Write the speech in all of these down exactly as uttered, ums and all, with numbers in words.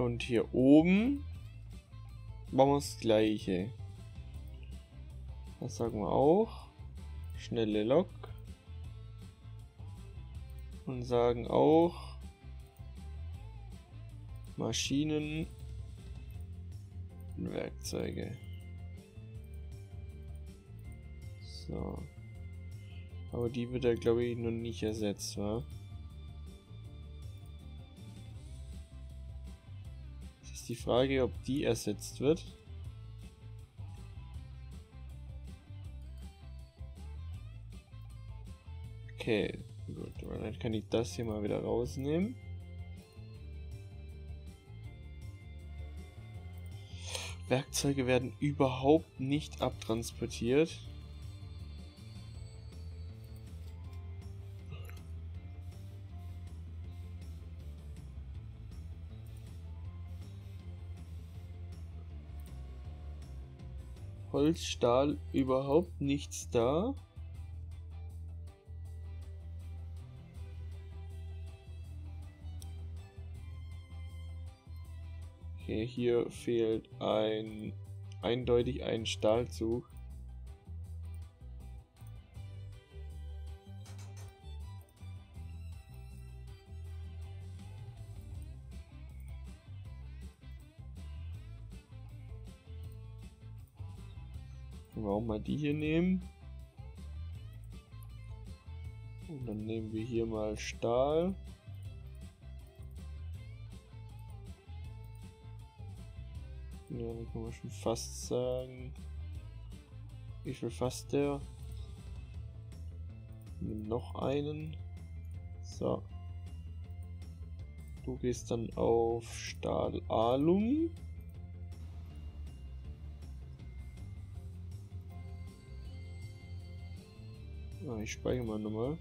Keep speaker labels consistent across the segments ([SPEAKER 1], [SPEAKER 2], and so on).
[SPEAKER 1] Und hier oben machen wir das gleiche. Das sagen wir auch. Schnelle Lok. Und sagen auch Maschinen und Werkzeuge. So. Aber die wird ja, glaube ich, noch nicht ersetzt, wa? Das ist die Frage, ob die ersetzt wird. Okay, gut. Dann kann ich das hier mal wieder rausnehmen. Werkzeuge werden überhaupt nicht abtransportiert. Holz, Stahl, überhaupt nichts da. Okay, hier fehlt ein eindeutig ein Stahlzug. Können wir auch mal die hier nehmen. Und dann nehmen wir hier mal Stahl. Ja, dann kann man schon fast sagen. Wie viel fasst der? Nimm noch einen. So. Du gehst dann auf Stahl Alum. Ah, ich speichere mal nochmal.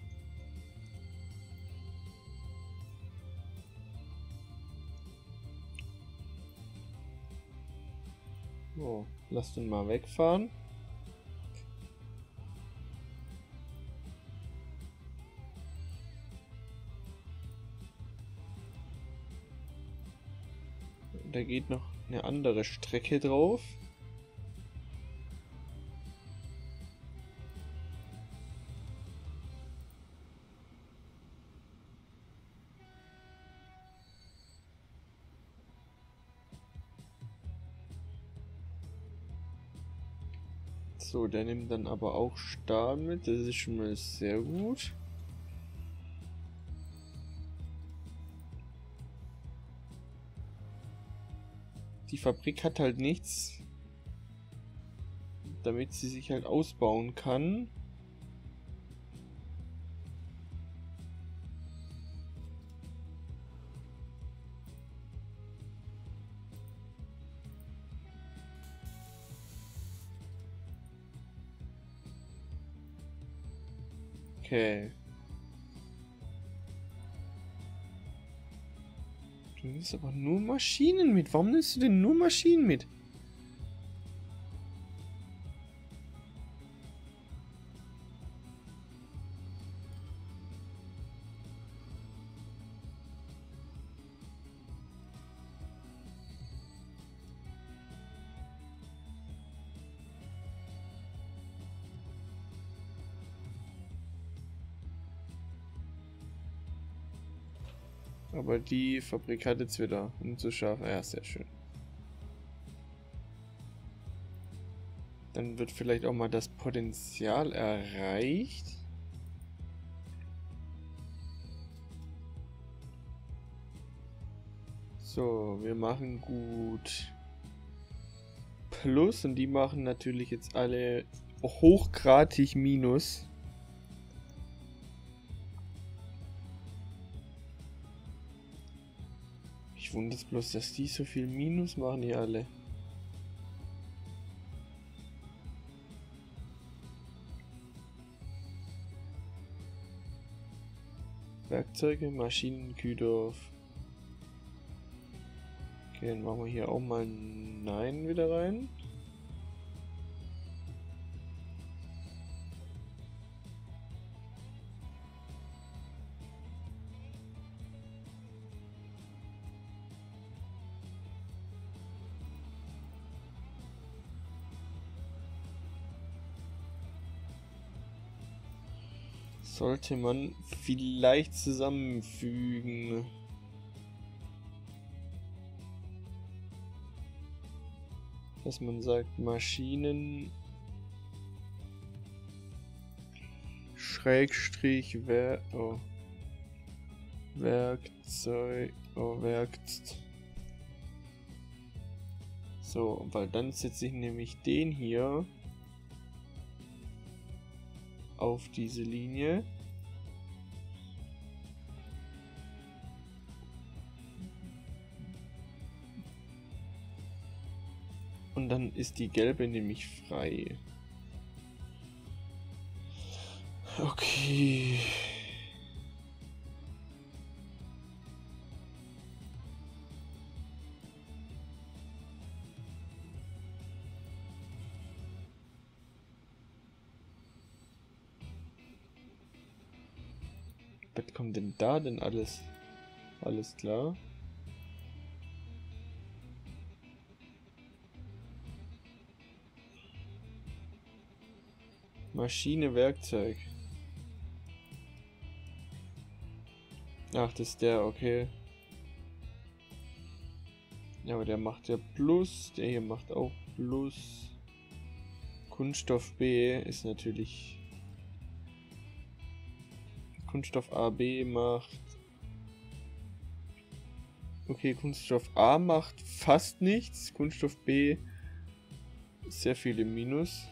[SPEAKER 1] So, lass den mal wegfahren. Da geht noch eine andere Strecke drauf. So, der nimmt dann aber auch Stahl mit, das ist schon mal sehr gut. Die Fabrik hat halt nichts, damit sie sich halt ausbauen kann. Okay. Du nimmst aber nur Maschinen mit. Warum nimmst du denn nur Maschinen mit? Aber die Fabrik hat jetzt wieder umzuscharf. Ja, sehr schön. Dann wird vielleicht auch mal das Potenzial erreicht. So, wir machen gut Plus und die machen natürlich jetzt alle hochgradig Minus. Ich wundere es bloß, dass die so viel Minus machen, die alle. Werkzeuge, Maschinen, Kühdorf. Okay, dann machen wir hier auch mal Nein wieder rein. sollte man vielleicht zusammenfügen. Dass man sagt, Maschinen Schrägstrich Wer oh. Werkzeug oh, Werkst. So, weil dann setze ich nämlich den hier auf diese Linie. Und dann ist die gelbe nämlich frei. Okay. Was kommt denn da denn alles? Alles klar. Maschine, Werkzeug. Ach, das ist der, okay. Ja, aber der macht ja Plus. Der hier macht auch Plus. Kunststoff B ist natürlich... Kunststoff A B macht... Okay, Kunststoff A macht fast nichts. Kunststoff B sehr viel im Minus.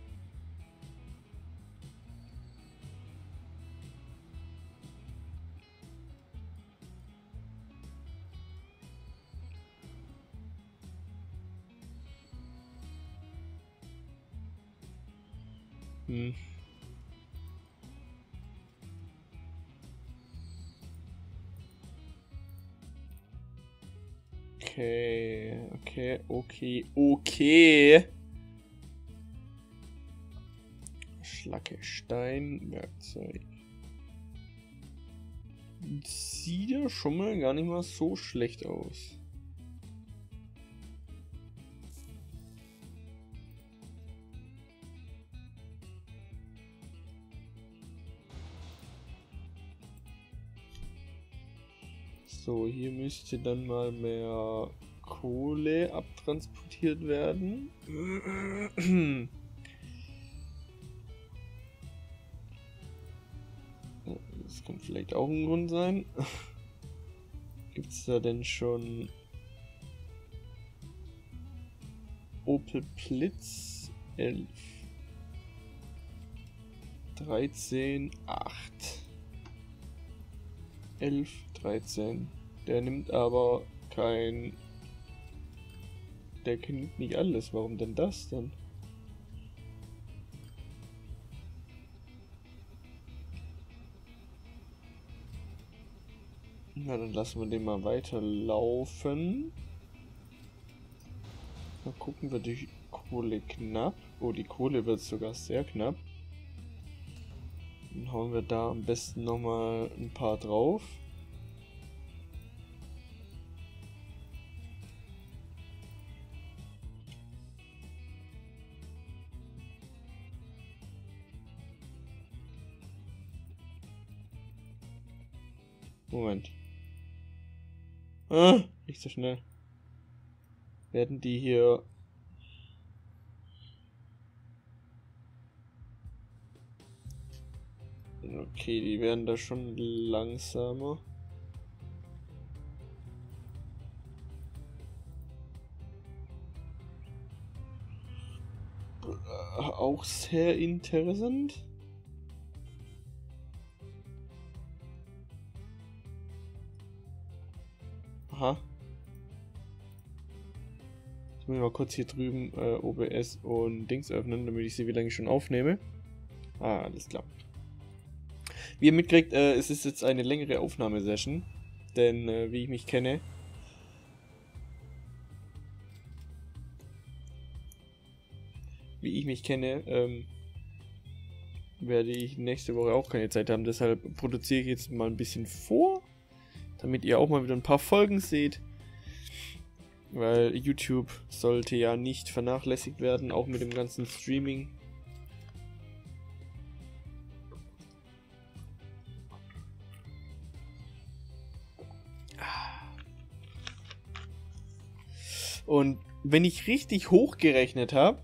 [SPEAKER 1] Hm. Okay, okay, okay, okay. Schlacke, Stein, Werkzeug. Sieht ja schon mal gar nicht mal so schlecht aus. So, hier müsste dann mal mehr Kohle abtransportiert werden. Das kann vielleicht auch ein Grund sein. Gibt es da denn schon Opel Blitz elf, dreizehn, acht, elf, dreizehn. Der nimmt aber kein... Der kennt nicht alles. Warum denn das dann? Na, dann lassen wir den mal weiterlaufen. Mal gucken, wird die Kohle knapp. Oh, die Kohle wird sogar sehr knapp. Dann hauen wir da am besten nochmal ein paar drauf. Moment. Ah, nicht so schnell. Werden die hier... Okay, die werden da schon langsamer. Auch sehr interessant. Aha. Jetzt muss ich mal kurz hier drüben äh, O B S und Dings öffnen, damit ich sie wieder schon aufnehme. Ah, alles klar. Wie ihr mitkriegt, äh, es ist jetzt eine längere Aufnahmesession. Denn, äh, wie ich mich kenne... Wie ich mich kenne, ähm, werde ich nächste Woche auch keine Zeit haben. Deshalb produziere ich jetzt mal ein bisschen vor. Damit ihr auch mal wieder ein paar Folgen seht. Weil YouTube sollte ja nicht vernachlässigt werden, auch mit dem ganzen Streaming. Und wenn ich richtig hochgerechnet habe,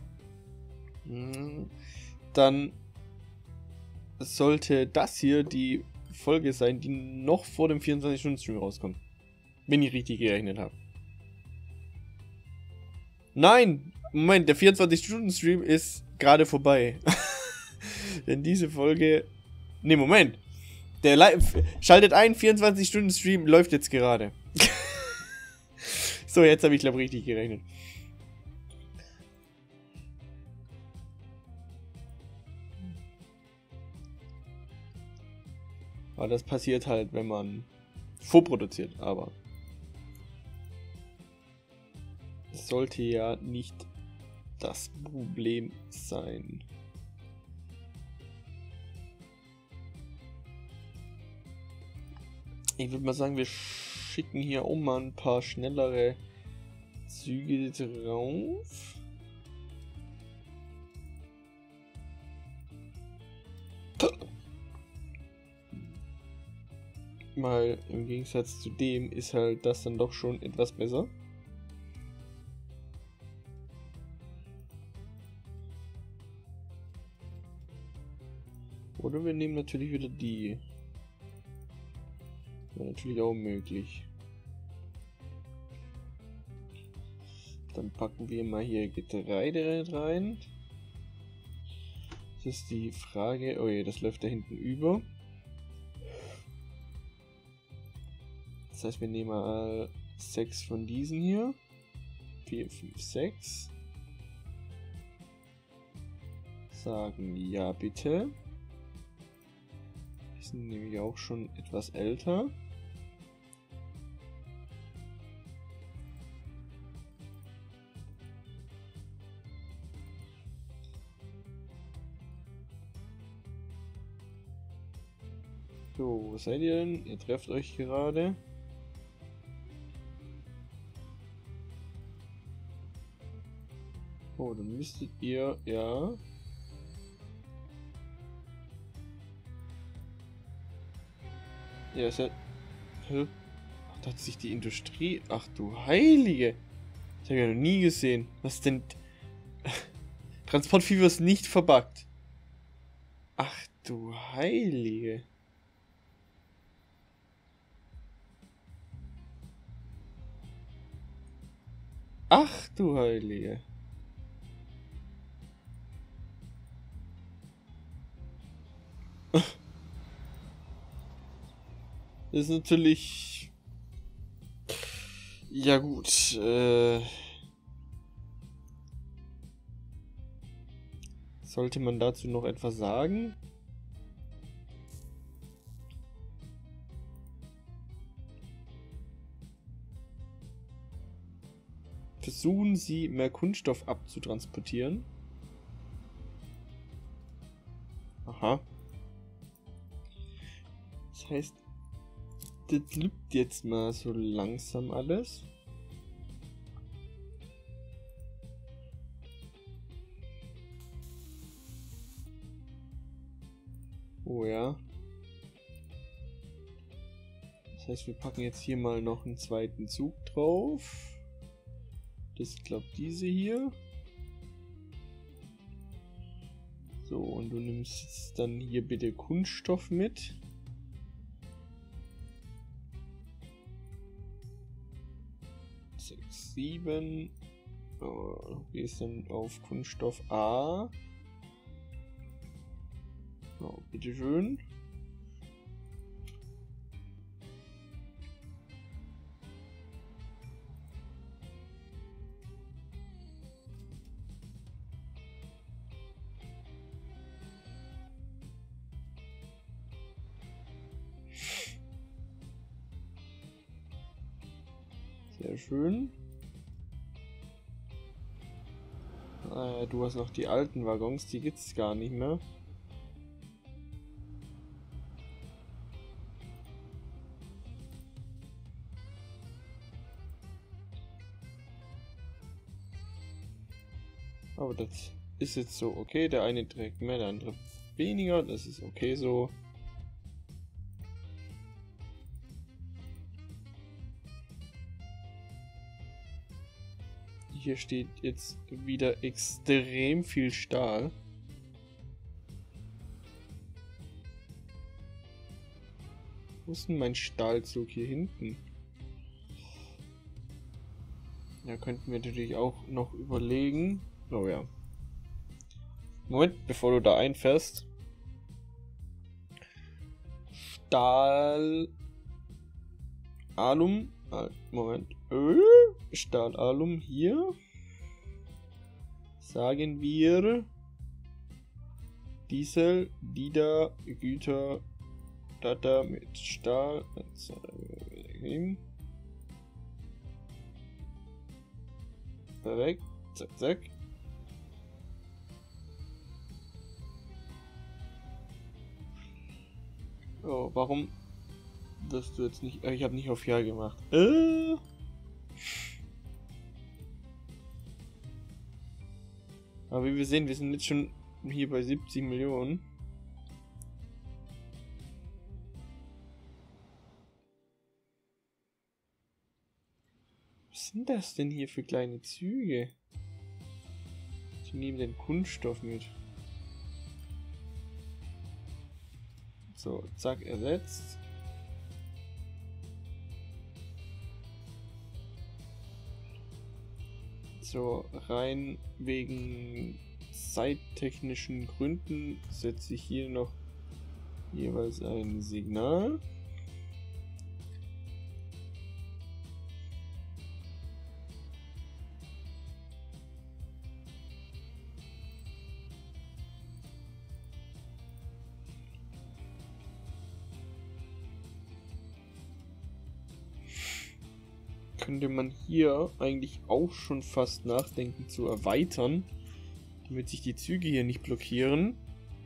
[SPEAKER 1] dann sollte das hier die Folge sein, die noch vor dem vierundzwanzig-Stunden-Stream rauskommt. Wenn ich richtig gerechnet habe. Nein! Moment, der vierundzwanzig-Stunden-Stream ist gerade vorbei. Denn diese Folge... Ne, Moment. Der Live... Schaltet ein, vierundzwanzig-Stunden-Stream läuft jetzt gerade. So, jetzt habe ich glaube richtig gerechnet. Aber das passiert halt, wenn man vorproduziert, aber es sollte ja nicht das Problem sein. Ich würde mal sagen, wir schicken hier auch mal ein paar schnellere Züge drauf. Weil im Gegensatz zu dem ist halt das dann doch schon etwas besser. Oder wir nehmen natürlich wieder die. Wäre natürlich auch möglich. Dann packen wir mal hier Getreide rein. Das ist die Frage. Oh je, das läuft da hinten über. Das heißt, wir nehmen mal sechs von diesen hier. vier, fünf, sechs. Sagen ja bitte. Die sind nämlich auch schon etwas älter. So, wo seid ihr denn? Ihr trefft euch gerade. Oh, dann müsstet ihr, ja. Ja, ist ja. Hä? Ach, da hat sich die Industrie. Ach du Heilige! Das habe ich ja noch nie gesehen. Was denn? Transportvieh ist nicht verbuggt. Ach du Heilige. Ach du Heilige. Das ist natürlich... Ja gut, äh... sollte man dazu noch etwas sagen? Versuchen Sie, mehr Kunststoff abzutransportieren. Aha. Das heißt, das lübt jetzt mal so langsam alles. Oh ja. Das heißt, wir packen jetzt hier mal noch einen zweiten Zug drauf. Das ist, glaube ich, diese hier. So, und du nimmst jetzt dann hier bitte Kunststoff mit. sechs, sieben. Oh, du gehst dann auf Kunststoff A. Oh, bitteschön. Sehr schön. Ah, du hast noch die alten Waggons, die gibt's gar nicht mehr. Aber das ist jetzt so okay. Der eine trägt mehr, der andere weniger. Das ist okay so. hier steht jetzt wieder extrem viel Stahl. Wo ist denn mein Stahlzug hier hinten? Da könnten wir natürlich auch noch überlegen. Oh ja. Moment, bevor du da einfährst. Stahl. Alum. Moment. Stahl, Alum hier. Sagen wir. Diesel, Dida, Güter, Data mit Stahl. Perfekt. Zack, zack. Oh, warum wirst du jetzt nicht... Ich habe nicht auf Ja gemacht. Äh. Aber wie wir sehen, wir sind jetzt schon hier bei siebzig Millionen. Was sind das denn hier für kleine Züge? Ich nehme den Kunststoff mit. So, zack, ersetzt. So, rein wegen zeittechnischen Gründen setze ich hier noch jeweils ein Signal. Könnte man hier eigentlich auch schon fast nachdenken zu erweitern, damit sich die Züge hier nicht blockieren.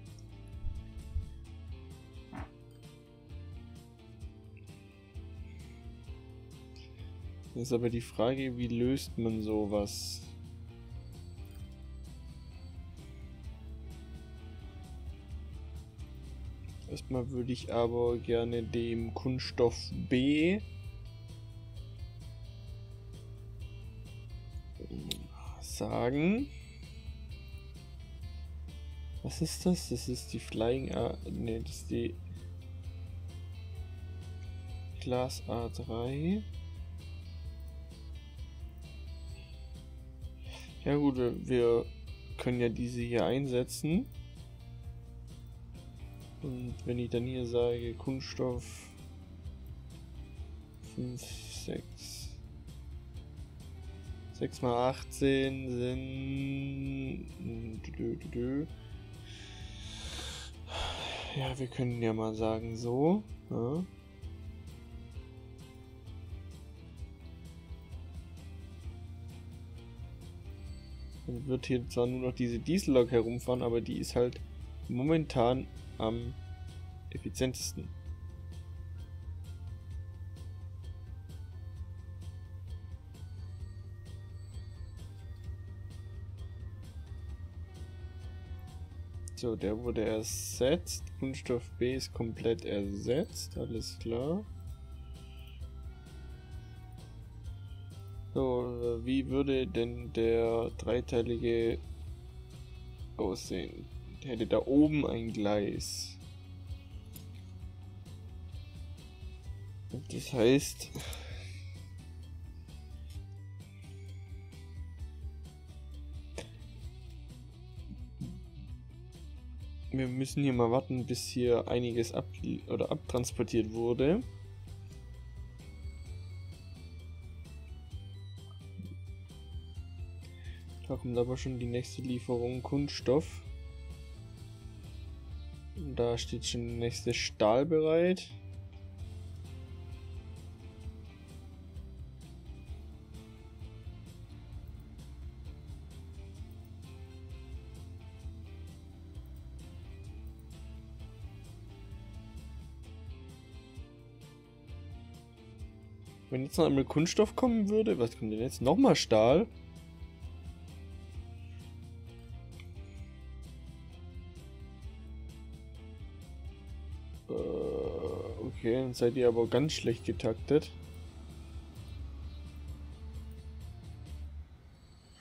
[SPEAKER 1] Das ist aber die Frage, wie löst man sowas? Erstmal würde ich aber gerne dem Kunststoff B sagen. Was ist das? Das ist die Flying A... Ne, das ist die Glas A drei. Ja gut, wir können ja diese hier einsetzen. Und wenn ich dann hier sage Kunststoff fünf, sechs sechs mal achtzehn sind... Ja, wir können ja mal sagen so. Ja. Dann wird hier zwar nur noch diese Diesellok herumfahren, aber die ist halt momentan am effizientesten. So, der wurde ersetzt. Kunststoff B ist komplett ersetzt. Alles klar. So, wie würde denn der dreiteilige aussehen? Der hätte da oben ein Gleis. Das heißt... Wir müssen hier mal warten, bis hier einiges ab oder abtransportiert wurde. Da kommt aber schon die nächste Lieferung Kunststoff. Und da steht schon der nächste Stahl bereit. Wenn jetzt noch einmal Kunststoff kommen würde, was kommt denn jetzt? Nochmal Stahl? Äh, okay, dann seid ihr aber ganz schlecht getaktet.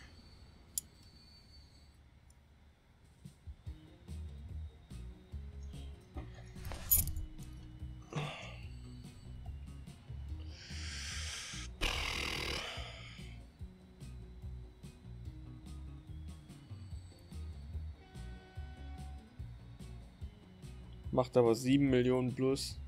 [SPEAKER 1] Macht aber sieben Millionen plus.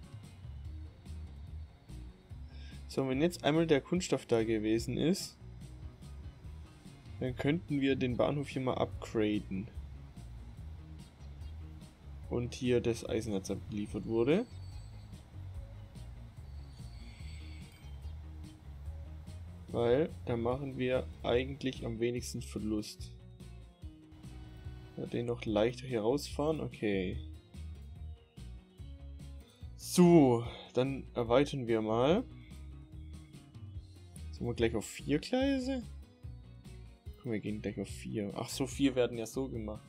[SPEAKER 1] So, wenn jetzt einmal der Kunststoff da gewesen ist, dann könnten wir den Bahnhof hier mal upgraden. Und hier das Eisenerz abgeliefert wurde. Weil da machen wir eigentlich am wenigsten Verlust. Ja, den noch leichter hier rausfahren, okay. So, dann erweitern wir mal. Sind wir gleich auf vier Gleise? Komm, wir gehen gleich auf vier. Ach so, vier werden ja so gemacht.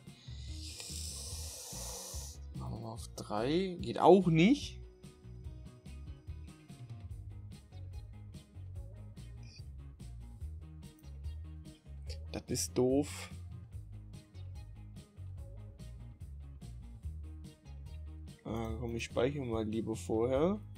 [SPEAKER 1] Machen wir mal auf drei. Geht auch nicht. Das ist doof. Ah, komm, ich speichere mal lieber vorher.